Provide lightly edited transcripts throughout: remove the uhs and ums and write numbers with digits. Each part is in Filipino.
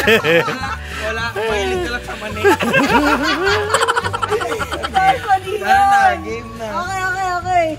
Wala, mahilig ka lang sa mani. Tara na, game na. Okay.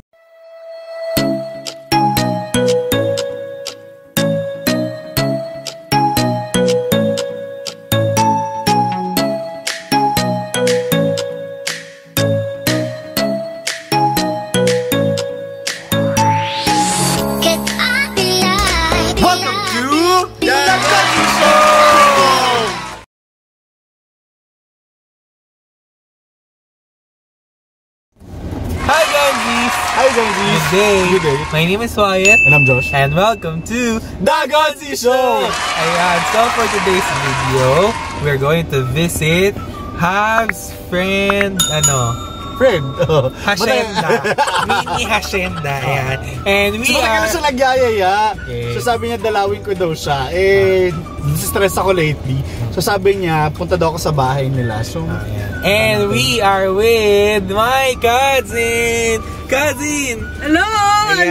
Hi Gonzies! Good day! My name is Wyeth. And I'm Josh. And welcome to the Gonzieshow! Ayan, so for today's video, we're going to visit Hab's friend, Hacienda. Mini Hacienda, ayan. And we are... So, siya nagyayaya. Okay. So, sabi niya, dalawin ko daw siya. Stress ako lately. So, sabi niya, punta daw ako sa bahay nila. So, and we are with my cousin! Hello! I'm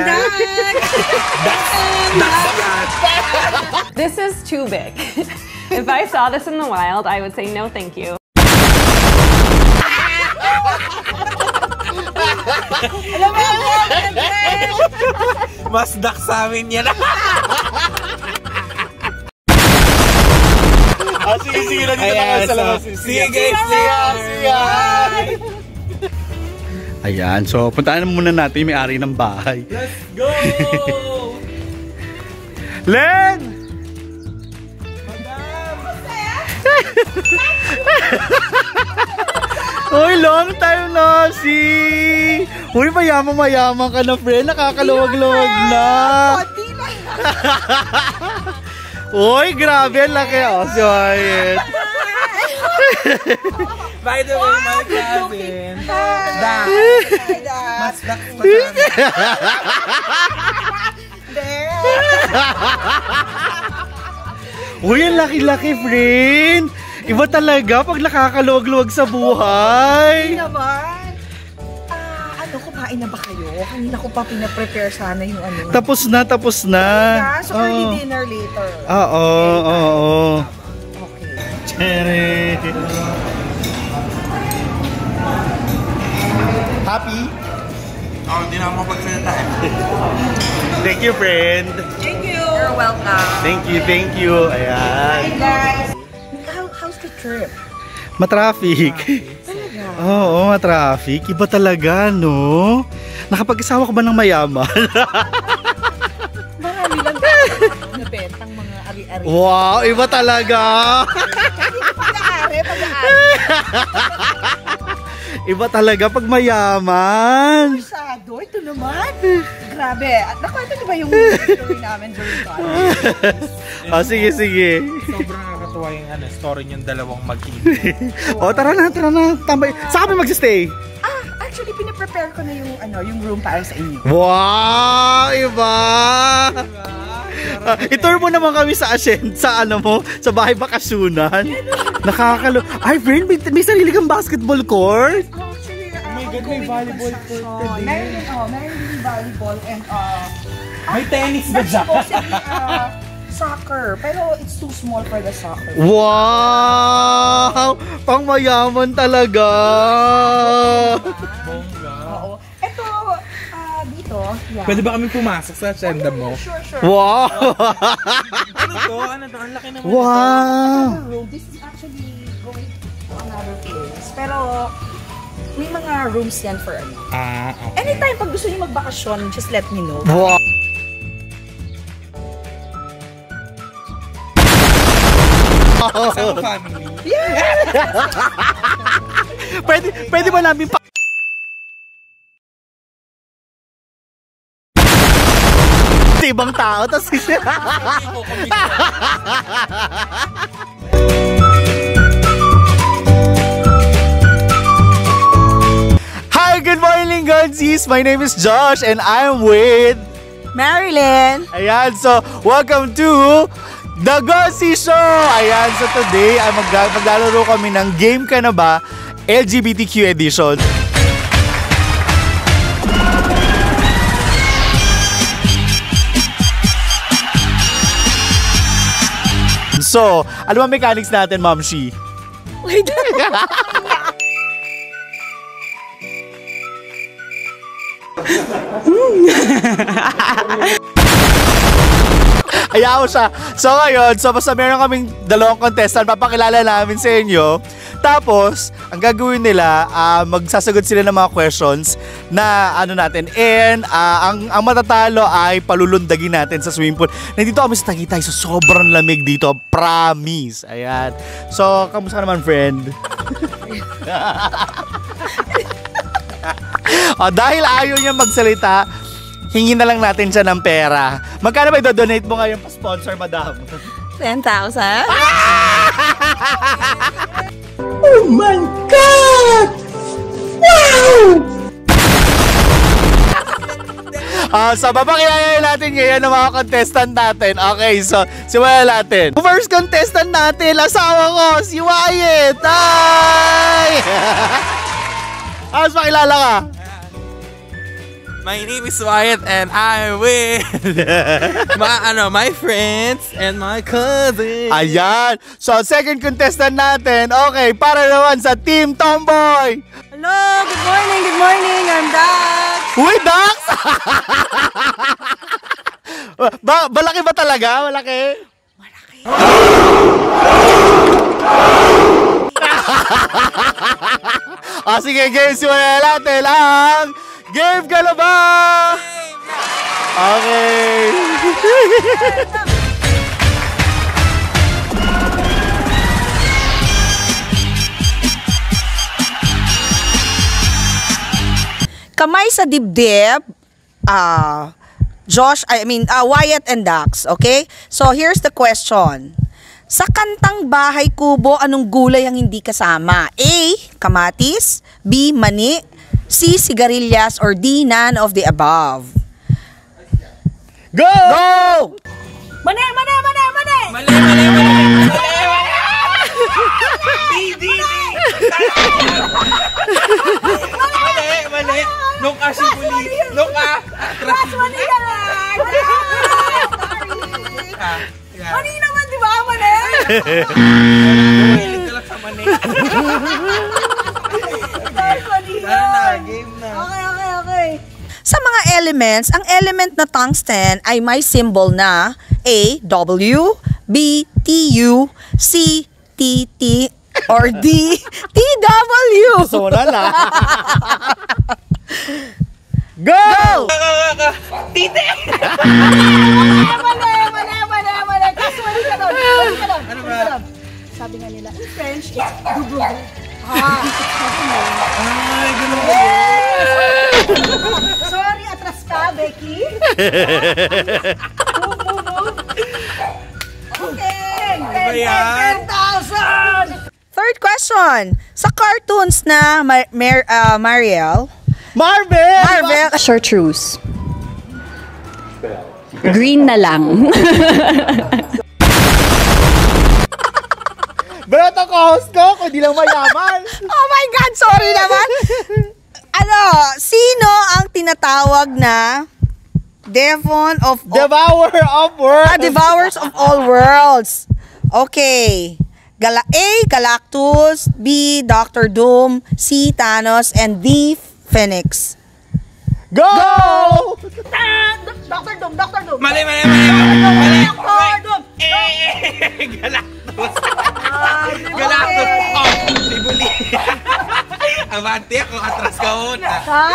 back! This is too big. If I saw this in the wild, I would say no thank you. Alam mo mas dak sa amin yan. Sige, nandito na sa labas. Sige guys, see ya. Ayan, so puntaan muna natin yung may-ari ng bahay. Let's go! Len! Uy, long time no see! Uy, mayaman ka na, friend. Nakakaluwag-luwag na. Uy, grabe. Laki. Oh, si Wyeth. By the way, my cousin. Mas dak pa Uy, ang laki-laki, friend. Iba talaga pag nakakaluwag-luwag sa buhay. Hindi naman. Kumain na ba kayo? Kanina ko pa pinaprepare sana yung ano. Tapos na. Yeah, so early dinner later. Oo. Okay. Cherry. Happy? Hindi na ako mapagsalita eh. Thank you, friend. Thank you. You're welcome. Thank you. Ayan. Hi, guys. How's the trip? Matraffic. Oo, matraffic. Iba talaga, no? Nakapag-asawa ka ba ng mayaman? Marami lang nabentang mga ari-ari. Wow, iba talaga. Pag-aari. Iba talaga pag mayaman. Sado, ito naman. Grabe. Nakwento niyo ba yung story namin during college? Sige. Sobrang nakakatuwa yung story yung dalawang mag-ibig. Tara na. Tambay. Saan kami magsistay? Actually, pinaprepare ko na yung room para sa inyo. Wow! Iba! I-tour mo naman kami sa sa bahay bakasyonan. Ay, friend, may sarili kang basketball court? Actually, oh my God, may volleyball court. Meron din volleyball and may tennis ba dyan? Soccer, pero it's too small for the soccer. Wow! Pang mayaman talaga! Bongga. Oo. Ito, dito. Yeah. Pwede ba kami pumasok sa hacienda mo? Sure. Wow! Ano to? Ang laki naman. Wow! Room. This is actually going to another place. Pero, may mga rooms yan for ano. Okay. Anytime, pag gusto niyo magbakasyon, just let me know. Wow! Sa family. Yeah! Pwede ba namin pa... ibang tao, tapos Hi, good morning, Gonzies! My name is Josh and I'm with... Marilyn! Ayan, so welcome to the Gonzieshow! Ayan, so today ay maglalaro kami ng Game Ka Na Ba? LGBTQ edition. So, ano ba mechanics natin, Ma'am Shi? Wait. Ayaw siya. So ngayon, basta meron kaming dalawang contestant, papakilala namin sa inyo. Tapos, ang gagawin nila, magsasagot sila ng mga questions na ano natin. And ang matatalo ay palulundagin natin sa swimming pool. Nandito kami sa Tagaytay, so sobrang lamig dito. Promise. Ayan. So, kamusta ka naman, friend? Dahil ayaw niya magsalita, hingin na lang natin siya ng pera. Magkano ba i-donate mo ngayon pa-sponsor, madam? 10,000? Oh my God! Wow! So, babakilala natin ngayon ng mga contestant natin. Okay, so, simulan natin. First contestant natin, asawa ko, si Wyeth! Hi! Pakilala ka? My name is Wyeth and I'm with my friends and my cousins. Ayan. So, second contestant natin. Okay, para naman sa Team Tomboy. Hello, good morning, I'm Dax. Uy, Dax! Malaki ba talaga? Malaki? Malaki. Sige, game. Simulan natin ang Game ka na ba? Okay. Kamay sa dibdib, Wyeth and Dax, okay? So, here's the question. Sa kantang Bahay Kubo, anong gulay ang hindi kasama? A. Kamatis. B. Mani. C. Sigarilyas. Or D. None of the above. Go! Go! Mani! Mali! Nung asibuli. Nung Mani ka lang! Mani naman, di ba? Mani! Mahilig ka lang sa mani. Game na. Okay. Sa mga elements, ang element na tungsten ay may symbol na A, W, B, TU, C, TT, or D, TW. So, wala na. Go! Tite! Mali. Kaswali ka doon. Ano ba? Sabi nga nila, in French, it's double. Ay, ganun ba? Sorry, atras ka, Becky. Move. Okay. Ano ba yan? 10,000! Third question. Sa cartoons na Mariel. Marvel! Chartreuse. Green na lang. Ba't ang host ko? Kung di lang mayaman. Oh my God, sorry naman. Sino ang tinatawag na Devourer of Worlds? Devourers of all worlds. Okay. A. Galactus. B. Dr. Doom. C. Thanos. And D. Phoenix. Go! Dr. Doom. Mali! Dr. Doom. Galactus! Galactus! Oh, sibuli! Abante ako, atras ka una.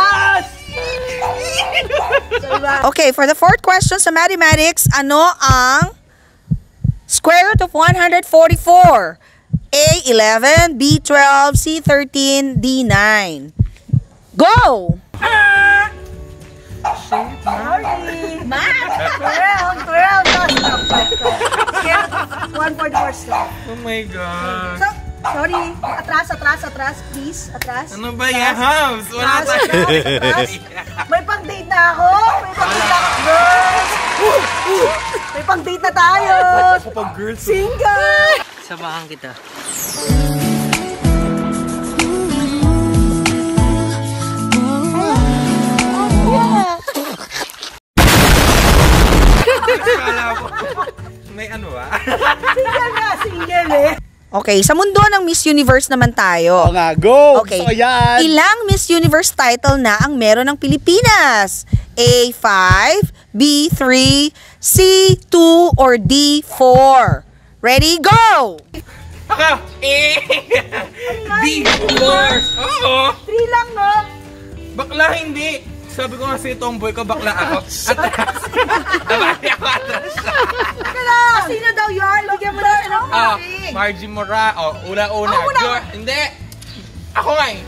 Okay, for the fourth question sa mathematics, ano ang square root of 144? A. 11, B. 12, C. 13, D. 9. Go! Sorry. Math! 12. 144 stop. Oh my God. So, sorry. Atras. Please, atras. Ano ba yan, House? Wala Atras. May pang-date na ako. Girls. May pang-date na tayo. Kapag girls. Single. Samahan kita. Kala mo. May ano ba? Okay, sa mundo ng Miss Universe naman tayo. Oo nga, go! Okay. So, yan. Ilang Miss Universe title na ang meron ng Pilipinas? A, 5, B, 3, C, 2, or D, 4? Ready, go! Ako! D, course! Oo! 3 lang, no? Bakla hindi! Sabi ko nga si tomboy ko, bakla ako. Atras! Tabali ako atras! Sino daw yun? Bigyan mo na siya ng Brgy Mora. Una-una. Hindi! Ako nga eh.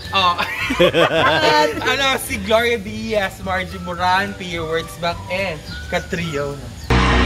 Si Gloria Diaz, Brgy Moran, Pia Words back and Katrio na.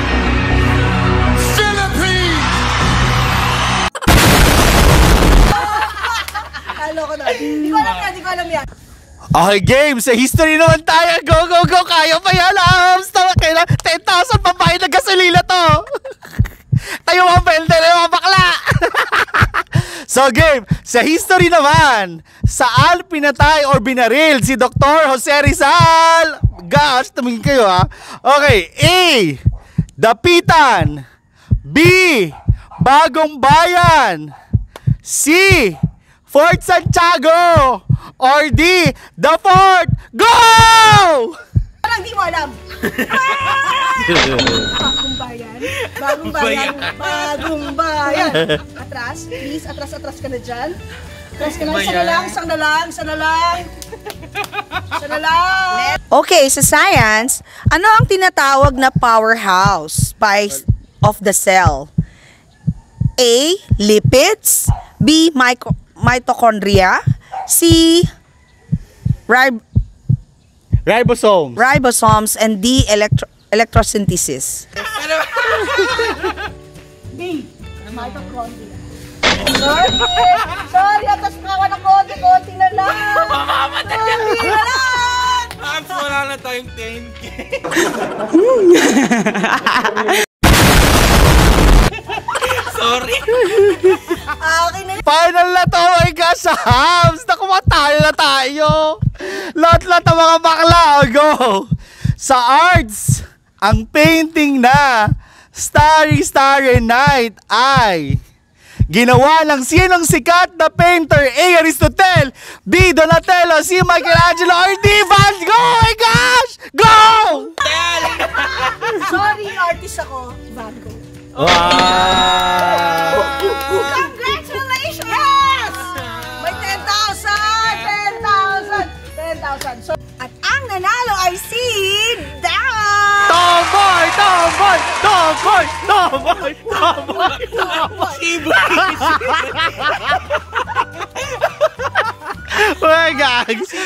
Halo ko na. Di ko alam yan. Okay, game. Sa history naman tayo. Go, go, go. Kaya pa yan, Ams. Tama kayo na. 10,000 pabayad na gasolina to. Tayo mga belde na mga bakla. So, game. Sa history naman, saan pinatay or binaril si Dr. Jose Rizal? Gosh, tumingin kayo ha. Okay, A. Dapitan. B. Bagong Bayan. C. Fort Santiago. Or D, the Fort. Go! Parang di mo alam. Bagong bayan. Bagong bayan. Bagong bayan. Atras. Please, atras ka na dyan. Atras ka na. Isa na lang. Okay, sa science, ano ang tinatawag na powerhouse of the cell? A, lipids. B, mitochondria. C, ribosomes, and D, electrosynthesis. B, mitochondria. Sorry, atas kawa na konti na lang. Mamamatay na lang! Wala na tayong 10K. Sorry. Okay na. Final na to, my gosh, Hams! Naku, matalo na tayo! Lahat-lahat ng mga bakla, go! Sa arts, ang painting na Starry Starry Night ay ginawa ng sinong sikat na painter? A. Aristotle, B. Donatello, C. Michelangelo, or D. Van Gogh! Oh my gosh! Go! Sorry, artist ako. Van Gogh. Wow! Congratulations! Yes! May 10,000! So, at ang nanalo ay si Dan! Tomboy! Oh my God!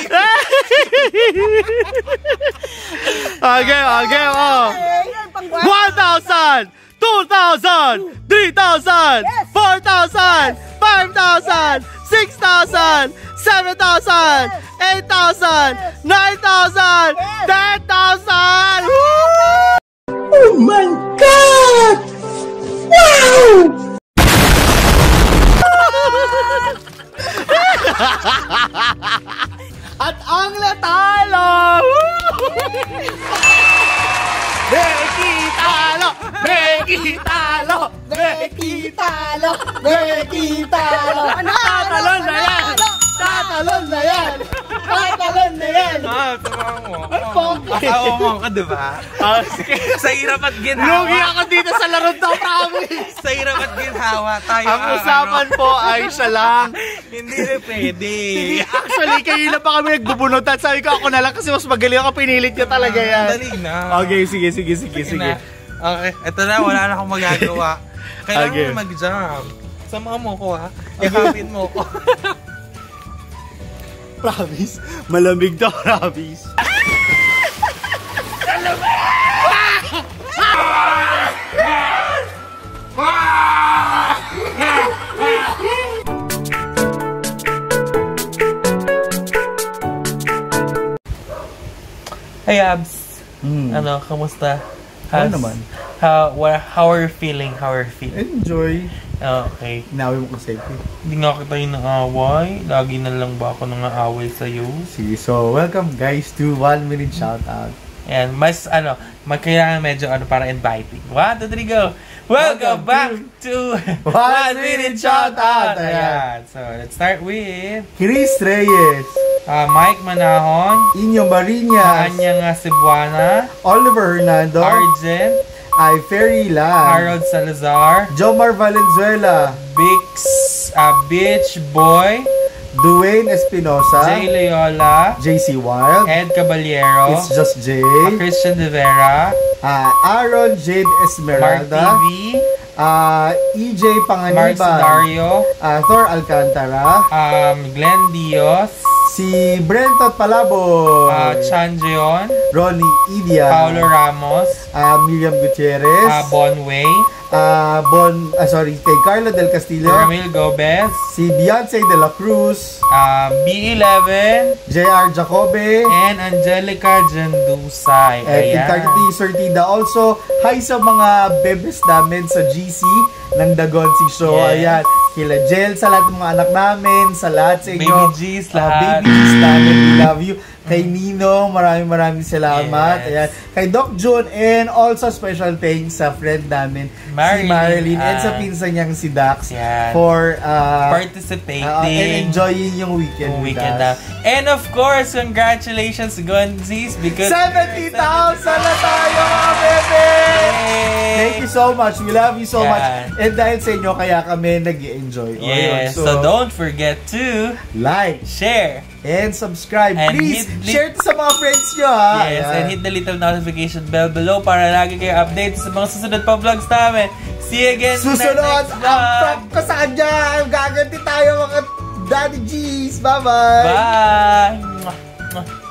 Okay, oh! 1,000! 2,000! 3,000! 4,000! 5,000! 6,000! 7,000! 8,000! 9,000! 10,000! Oh my God! Wow! At ang natalo! Becky talo! Tatalon na yan! Tumang mo. Makaumang ka, diba? Sa hirap at ginhawa. Lugi ako dito sa laro to, promise! Sa hirap at ginhawa tayo. Ang usapan po ay siya lang. Hindi na pwede. Actually, kayo na pa kami nagbubunutan. Sabi ko ako na lang kasi mas magaling ako. Pinilit niya talaga yan. Dali na. Okay, sige. Okay, eto na. Wala na akong magagawa. Kailangan Okay. mo mag-jump. Sama mo ko, ha? Yakapin mo ko. Promise. Malamig daw, promise. Hey, Abs. Ano, kamusta? Ano naman? How are you feeling? Enjoy. Okay. Inaaway mo ko safety. Hindi nga kita yung nang-away. Lagi na lang ba ako nang-aaway sa'yo? Sige, so welcome guys to 1 minute shoutout. Ayan, mas kailangan medyo para inviting. 1, 2, 3, go! Welcome back to 1 Minute Shoutout! Ayan, so let's start with Chris Reyes, Mike Manahon, Inyo Marinas, Anya Cebuana, Oliver Hernando, Argent, Ferry Lan, Harold Salazar, Jomar Valenzuela, Bix, Beach Boy, Dwayne Espinosa, Jay Loyola, JC Wild, Ed Caballero, It's Just Jay, Christian De Vera, Aaron Jade Mark Esmeralda, TV, EJ Mark Panganiban, Dario, Thor Alcantara, Glenn Dios, si Brentot Palabo, Chan Jeon, Ronnie Idia, Paulo Ramos, Miriam Gutierrez, Bon Way, kay Carlo Del Castillo, Ramil Gomez, si Beyonce De La Cruz, B11, JR Jacobe, and Angelica Jandusay. and Carti Sortida. Also, hi sa mga bebes namin sa GC ng The Gonzieshow. Yes. Ayan, kila Jel, sa lahat ng mga anak namin, sa lahat sa inyo. Baby G's, lahat. Baby G's namin, we love you. Kay Nino, maraming salamat. Yes. Ayan. Kay Doc June, and also special thanks sa friend namin, si Marilyn, and sa pinsan niyang si Dax, for participating and enjoying yung weekend with us. And of course, congratulations Gonzies, because 70,000 na tayo, mga bebe! Thank you so much. We love you so much. And dahil sa inyo, kaya kami nag-i-enjoy. Yes. So don't forget to like, share, and subscribe. And please, share to sa mga friends nyo, ha? Yes, and hit the little notification bell below para lagi kayo update sa mga susunod pa vlogs namin. See you again Susunod, next vlog. ang top ka saan dyan. Gaganti tayo, mga Daddy G's. Bye-bye. Bye!